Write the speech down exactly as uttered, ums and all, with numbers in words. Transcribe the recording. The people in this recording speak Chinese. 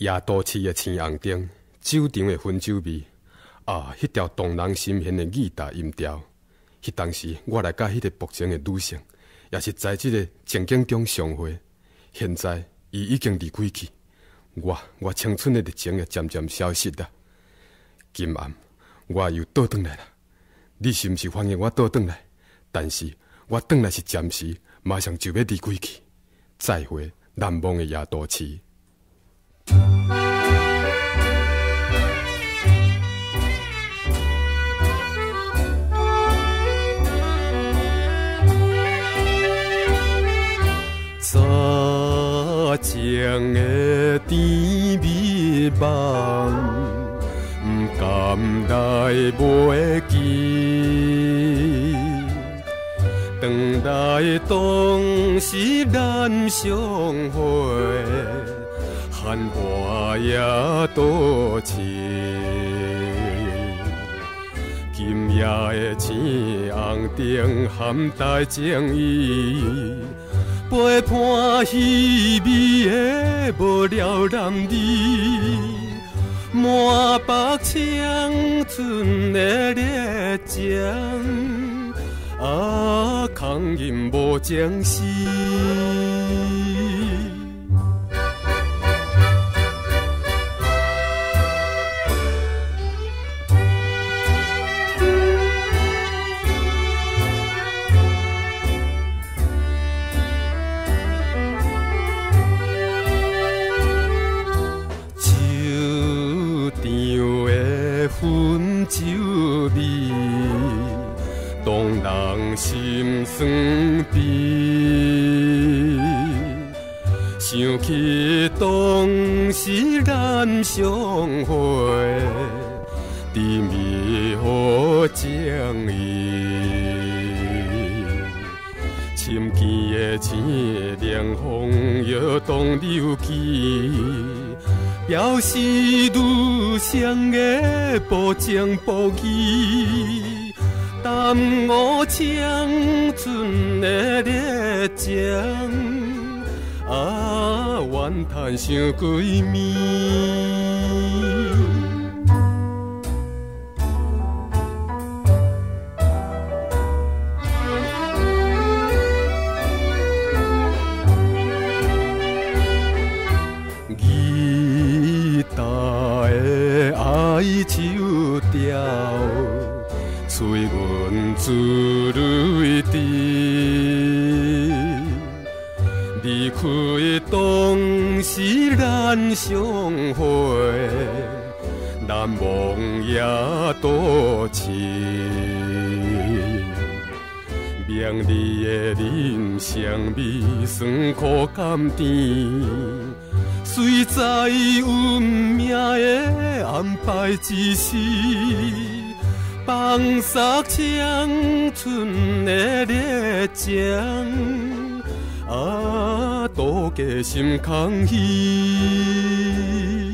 夜都市的青红灯，酒场的汾酒味，啊，迄条动人心弦的义大音调。迄当时，我来甲迄个薄情的女性，也是在即个情景中相会。现在，伊已经离开去，我我青春的热情也渐渐消失了。今晚，我又倒转来了。你是毋是欢迎我倒转来？但是我转来是暂时，马上就要离开去。再会，难忘的夜都市。早前的甜蜜梦，不甘来袂记。等来当时咱相会，繁华夜都市。今夜的青红灯含带情意，陪伴稀微的无聊男儿，满腹青春的热情，啊，空吟无情诗。汾酒味，动人心酸悲。想起当时咱相会，甜蜜好情意。深更的青凉风摇动流起，表示女性的不情不义，耽误青春的热情，啊，怨叹伤几暝。爱秋调，催阮珠泪滴。离开当时咱相会，难忘夜都市。明丽的人生味，酸苦甘甜。随在运命的安排之时，放撒青春的热情，啊，度过心空虚。